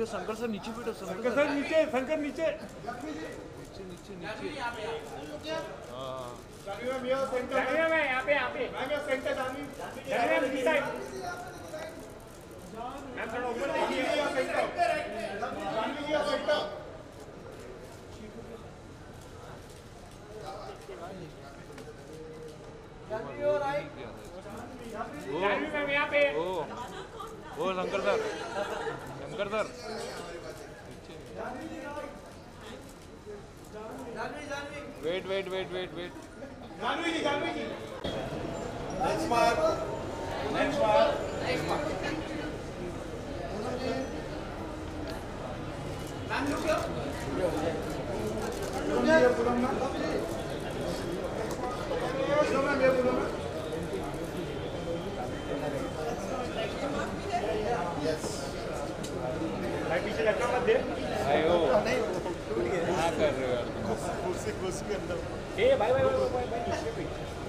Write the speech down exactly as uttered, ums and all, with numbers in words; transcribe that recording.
Shankar sir नीचे बैठो, Shankar sir नीचे, शंकर नीचे नीचे नीचे नीचे। हाँ Janhvi ma'am centre, Janhvi ma'am यहाँ पे यहाँ पे ma'am centre, Janhvi Janhvi ma'am इस साइड, मैम थोड़ा ऊपर देखिए, जानवी ये सेंटर, जानवी और आई, जानवी मैम यहाँ पे, ओ ओ Shankar sir, Shankar sir wait wait wait wait wait Janhvi ji, Janhvi ji, next mark, next mark, next mark, ma'am look लो, ये पूरा ना, जो मैम ये पूरा ना, यस, भाई पीछे लटका मत दे, आयो क्या कर रहे हो यार, कुर्सी कुर्सी के अंदर, ए भाई भाई भाई भाई